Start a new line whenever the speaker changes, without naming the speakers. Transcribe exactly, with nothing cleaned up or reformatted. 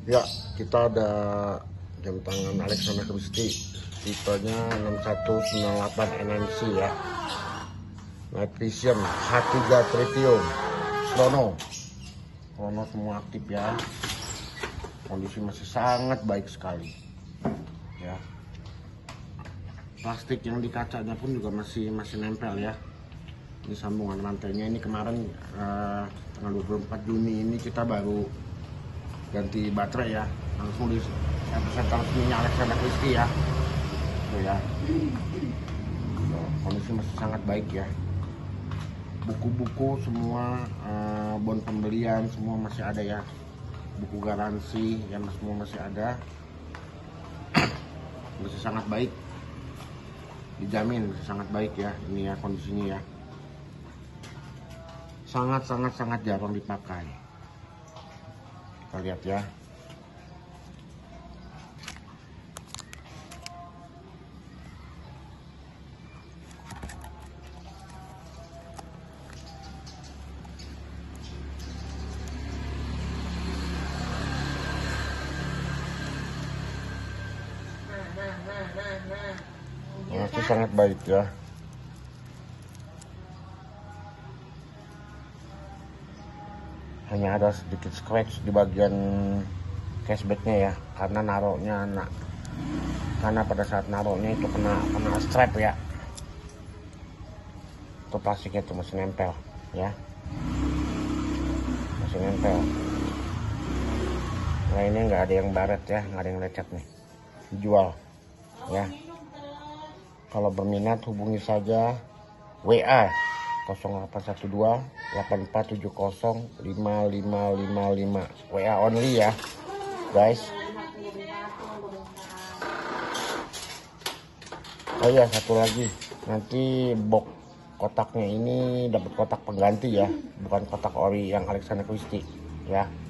Ya, kita ada jam tangan Alexander Christie, tipenya enam satu sembilan delapan N N C ya. Night Vision H tiga Tritium, Chrono, Chrono semua aktif ya. Kondisi masih sangat baik sekali ya. Plastik yang di kacanya pun juga masih masih nempel ya. Ini sambungan rantainya, ini kemarin eh, tanggal dua puluh empat Juni ini kita baru ganti baterai ya, langsung di epicenter resminya Alexander Christie ya. Tuh ya, kondisi masih sangat baik ya. Buku-buku semua, eh, bon pembelian semua masih ada ya. Buku garansi yang semua masih ada. Masih sangat baik, dijamin masih sangat baik ya. Ini ya kondisinya ya, sangat sangat sangat jarang dipakai. Kita lihat ya. Masih sangat baik ya. Hanya ada sedikit scratch di bagian cashbacknya ya, karena naruhnya anak karena pada saat naruhnya itu kena kena strap ya. Itu plastiknya itu masih nempel ya, masih nempel. Nah ini nggak ada yang baret ya, nggak ada yang lecet nih, dijual ya. Kalau berminat hubungi saja W A nol delapan satu dua delapan empat tujuh nol lima lima lima lima, W A only ya guys. Oh ya, satu lagi, nanti box kotaknya ini dapat kotak pengganti ya, bukan kotak ori yang Alexander Christie ya.